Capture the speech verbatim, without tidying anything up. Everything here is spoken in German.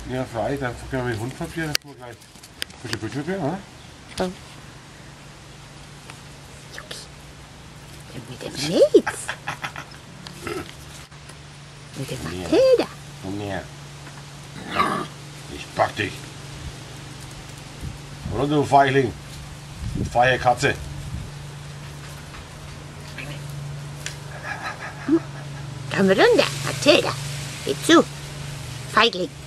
Ja, frei, dann können wir mit Hund probieren, dass wir gleich frische Bücher probieren, oder? Oh. Ja, mit dem Netz. Mit dem Mathilda. Komm her. Ich pack dich. Oder du Feigling? Feige Katze. Komm runter, Mathilda. Geh zu. Feigling.